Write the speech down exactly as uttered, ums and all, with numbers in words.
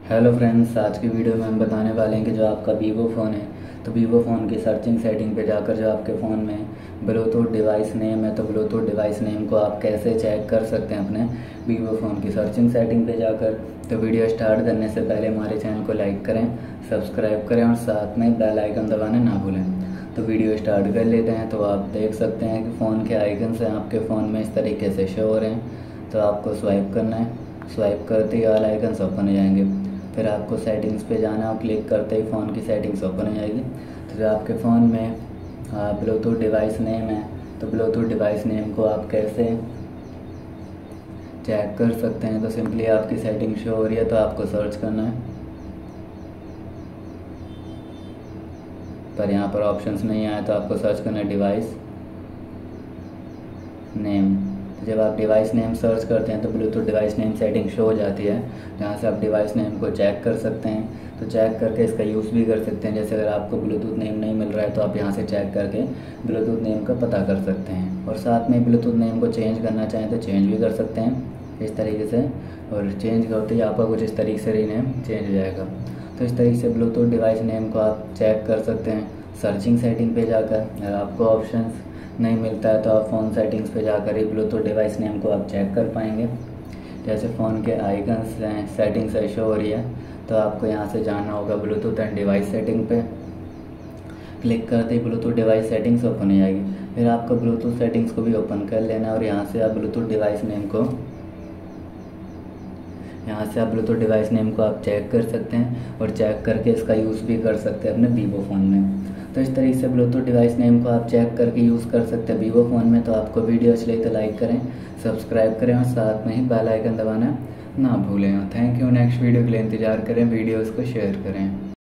Hello friends, आज की video में हम बताने वाले हैं कि जो आपका वीवो फ़ोन है तो वीवो फ़ोन की सर्चिंग सेटिंग पे जाकर जो आपके फ़ोन में ब्लूटूथ डिवाइस नेम है तो ब्लूटूथ डिवाइस नेम को आप कैसे चेक कर सकते हैं अपने वीवो फ़ोन की सर्चिंग सेटिंग पे जाकर। तो वीडियो स्टार्ट करने से पहले हमारे चैनल को लाइक करें, सब्सक्राइब करें और साथ में बेल आइकन दबाना ना भूलें। तो वीडियो स्टार्ट कर लेते हैं। तो आप देख सकते हैं कि फ़ोन के आइकन्स हैं आपके फ़ोन में इस तरीके से शो हो रहे हैं। तो आपको स्वाइप करना है, स्वाइप करते ही ऑल आइकन्स ओपन हो जाएंगे। फिर आपको सेटिंग्स पे जाना है और क्लिक करते ही फ़ोन की सेटिंग्स ओपन हो जाएगी। तो जो आपके फ़ोन में ब्लूटूथ डिवाइस नेम है तो ब्लूटूथ डिवाइस नेम को आप कैसे चेक कर सकते हैं। तो सिंपली आपकी सेटिंग शो हो रही है तो आपको सर्च करना है, पर यहाँ पर ऑप्शंस नहीं आए तो आपको सर्च करना है डिवाइस नेम। तो जब आप डिवाइस नेम सर्च करते हैं तो Bluetooth device name setting show हो जाती है, जहाँ से आप डिवाइस नेम को चेक कर सकते हैं। तो चेक करके इसका यूज़ भी कर सकते हैं। जैसे अगर आपको ब्लूटूथ नेम नहीं मिल रहा है तो आप यहाँ से चेक करके ब्लूटूथ नेम का पता कर सकते हैं। और साथ में ब्लूटूथ नेम को चेंज करना चाहें तो चेंज भी कर सकते हैं इस तरीके से। और चेंज करते ही आपका कुछ इस तरीके से रीनेम चेंज हो जाएगा। तो इस तरीके से ब्लूटूथ डिवाइस नेम को आप चेक कर सकते हैं सर्चिंग सेटिंग पे जाकर। अगर आपको ऑप्शंस नहीं मिलता है तो आप फ़ोन सेटिंग्स पे जाकर ही ब्लूटूथ डिवाइस नेम को आप चेक कर पाएंगे। जैसे फ़ोन के आइकन्स हैं, सेटिंग्स है शो हो रही है, तो आपको यहाँ से जाना होगा ब्लूटूथ एंड डिवाइस सेटिंग पे। क्लिक करते ही ब्लूटूथ डिवाइस सेटिंग्स ओपन हो जाएगी। फिर आपको ब्लूटूथ सेटिंग्स को भी ओपन कर लेना है और यहाँ से आप ब्लूटूथ डिवाइस नेम को यहाँ से आप ब्लूटूथ डिवाइस नेम को आप चेक कर सकते हैं और चेक करके इसका यूज़ भी कर सकते हैं अपने वीवो फ़ोन में। तो इस तरीके से ब्लूटूथ डिवाइस नेम को आप चेक करके यूज़ कर सकते हैं वीवो फ़ोन में। तो आपको वीडियो अच्छी लगी तो लाइक करें, सब्सक्राइब करें और साथ में ही बेल आइकन दबाना ना भूलें। Thank you. नेक्स्ट वीडियो के लिए इंतज़ार करें, वीडियोज़ को शेयर करें।